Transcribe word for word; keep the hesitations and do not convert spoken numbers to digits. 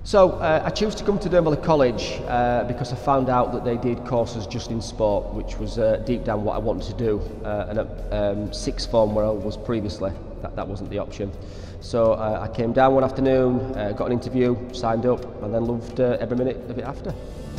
So uh, I chose to come to Dearne Valley College uh, because I found out that they did courses just in sport, which was uh, deep down what I wanted to do. Uh, and at um, sixth form, where I was previously, that, that wasn't the option. So uh, I came down one afternoon, uh, got an interview, signed up, and then loved uh, every minute of it after.